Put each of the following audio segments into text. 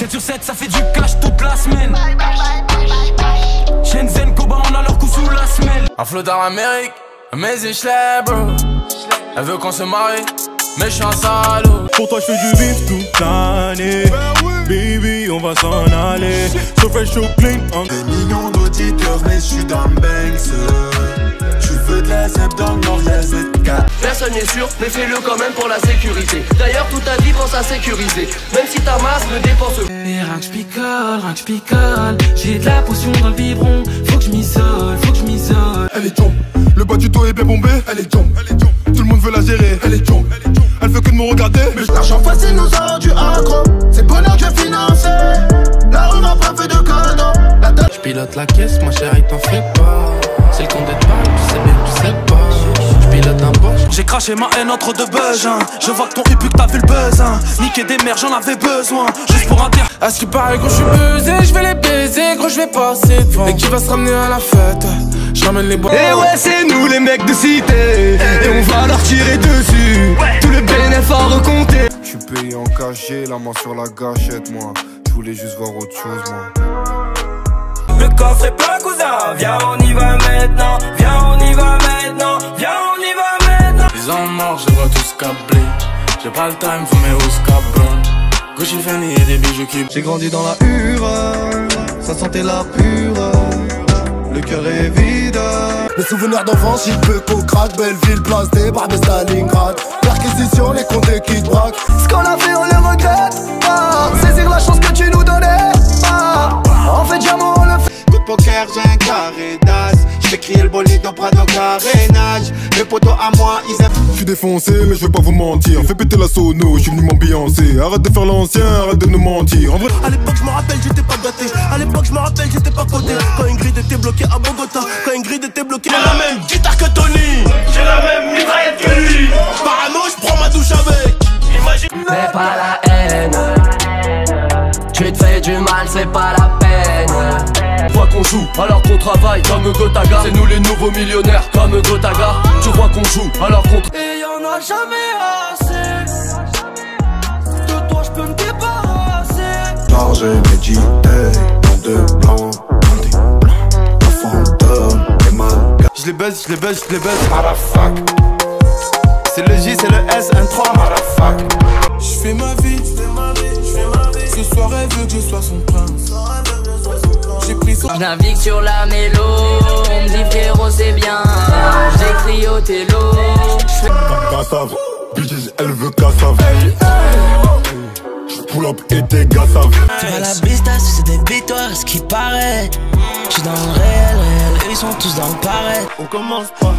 7 sur 7, ça fait du cash toute la semaine. Shenzhen, Koba, on a leur coup sous la semelle. Un flot dans l'Amérique, mais je l'ai, bro. Elle veut qu'on se marie, mais je suis un salaud. Pour toi, je fais du vif toute l'année. Baby, on va s'en aller. So fresh, so clean. Des millions d'auditeurs, mais je suis dans le Banks. Tu veux de la zeb dans le nord, la ZK. Personne n'est sûr, mais fais-le quand même pour la sécurité. D'ailleurs, toute ta vie pense à sécuriser. Même si ta masse ne dépense pas. Et rien que je picole. J'ai de la potion dans le biberon. Faut que je m'isole, faut que je m'isole. Elle est jump, le bas du dos est bien bombé. Elle est jump, tout le monde veut la gérer. Elle est jump, elle veut que de me regarder. Mais l'argent facile nous a rendu accro. C'est le bonheur que je financé. La rue m'a pas fait de cadeau. Je pilote la caisse, ma chérie, t'en fais pas. C'est le compte d'épargne, tu sais bien que tu sais pas. Je pilote un Porsche. J'ai craché ma haine entre deux buzz, hein. Je vois que ton hip que t'as vu le buzz, hein. Niquer des mères, j'en avais besoin. Juste pour un terre. À ce qui paraît, gros, je suis buzzé, je vais les baiser, gros, je vais passer devant. Et qui va se ramener à la fête? J'emmène les bois. Et ouais, c'est nous les mecs de cité. Et on va leur tirer dessus. Tout le bénéfice à recompter. Je suis payé en cachet, la main sur la gâchette, moi. Je voulais juste voir autre chose, moi. Le coffre est plein, cousin. Viens, on y va maintenant. Viens, on y va maintenant. Viens, on y va maintenant. Ils ont mort, je vois tous câblés. J'ai pas le time, faut mes hausses cabron. Gucci Fanny et des bijoux qui. J'ai grandi dans la hure, ça sentait la pure. Le cœur est vide. Les souvenirs d'enfance, il peut qu'au crack. Belleville, place des barbes, Stalingrad. Perquisition, les comptes qui te braquent. Ce qu'on a fait, on le regrette pas. Saisir la chance que tu nous donnais pas. En fait, diamant, on le fait. Coup de poker, j'ai un carré d'as. J'fais crier le bolide au Prado carénage. Les potos à moi, ils aiment. J'suis défoncé, mais je vais pas vous mentir. Fais péter la sono, j'suis venu m'ambiancer. Arrête de faire l'ancien, arrête de nous mentir. En vrai, à l'époque, je me rappelle, j'étais pas gâté. À l'époque, je me rappelle, j'étais pas coté. Quand Ingrid était bloquée à Bogota. Quand Ingrid était bloquée. J'ai la même guitare que Tony. J'ai la même mitraillette que lui. Parano, je prends ma douche avec. Imagine. Fais pas la haine. Tu te fais du mal, c'est pas la peine. Tu vois qu'on joue alors qu'on travaille comme Gotaga. C'est nous les nouveaux millionnaires comme Gotaga. Tu vois qu'on joue alors qu'on. Et y'en a jamais assez. De toi je peux me débarrasser. Chargé, médité, dans de blanc. Un fantôme et mal. Je les baisse, je les baisse, je les baisse. Marafak. C'est le J, c'est le S, N3. Marafak. J'fais ma vie, ce soir elle veut que je sois son prince. J'ai pris son. Je navigue sur la mélo. On me dit frérot c'est bien. J'écris au télo. Gassave, bitches, elle veut Gassave. Pull up et t'es Gassave. Tu vois la bista, c'est des victoires, ce qui paraît. J'suis dans le réel, eux ils sont tous dans le pareil. On commence pas.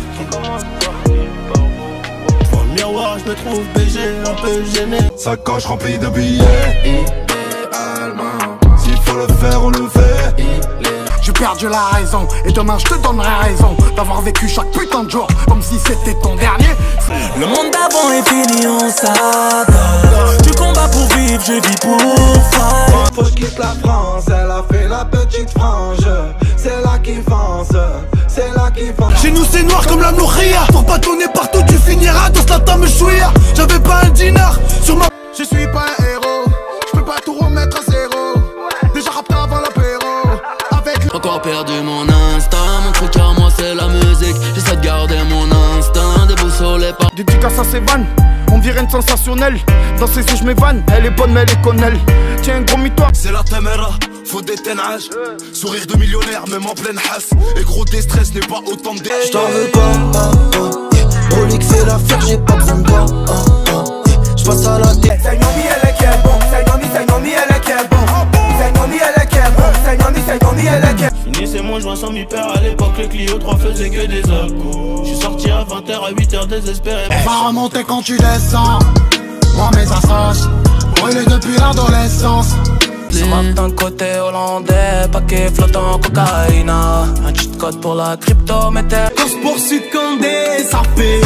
Devant le miroir, je me trouve BG, un peu gêné. Sacoche remplie de billets. Idéalement, s'il faut le faire, on le fait. J'ai perdu la raison, et demain je te donnerai raison d'avoir vécu chaque putain de jour comme si c'était ton dernier. Le monde d'avant est fini, on s'adore. Tu combats pour vivre, je vis pour fight. Faut que je quitte la France, elle a fait la petite frange. C'est là qui fonce, c'est là qui fonce. Chez nous c'est noir comme la Nouria. Pour pas tourner partout, tu finiras dans la tame chouïa. J'avais pas un dinar sur ma. Je suis pas un héros, je peux pas tout remettre à zéro. Déjà rapté avant l'apéro. Avec Encore perdu mon instinct. Mon truc à moi c'est la musique. J'essaie de garder mon instinct. Debout sur les pas. dédicace à ses vannes, on dirait une sensationnelle. Dans ses yeux je m'évanne, elle est bonne mais elle est connelle. Tiens gros mytho. C'est la téméra, faut des ténages. Sourire de millionnaire, même en pleine hasse. Et gros déstress n'est pas autant de. J't'en veux pas, Rolex fait l'affaire, j'ai pas besoin de toi. J'passe à la tête. Saïnomi elle est quel bon. Saïnomi elle est quel bon. Saïnomi elle est quel bon. Saïnomi elle est quel. Finissez moi, je vois sans mi père. À l'époque, le Clio 3 faisait que des accos. J'suis sorti à 20h, à 8h désespéré. On va remonter quand tu descends. Moi mes assos, brûlés depuis l'adolescence. Swap d'un côté hollandais, paquet flottant cocaïne. Un cheat code pour la crypto, métal. Course poursuite Condé, ça fait.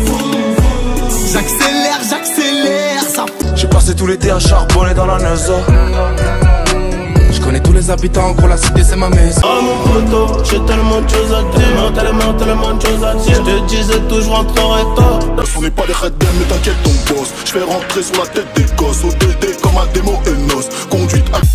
J'accélère, ça. J'ai passé tout l'été à charbonner dans la Neuza. Je connais tous les habitants, gros la cité c'est ma maison. Oh mon poteau, j'ai tellement de choses à dire. Tellement de choses à dire. Je te disais tout, je rentrerai tard. On n'est pas des red mais t'inquiète ton boss. Je fais rentrer sur la tête des gosses. ODD comme un démo Enos. Conduite à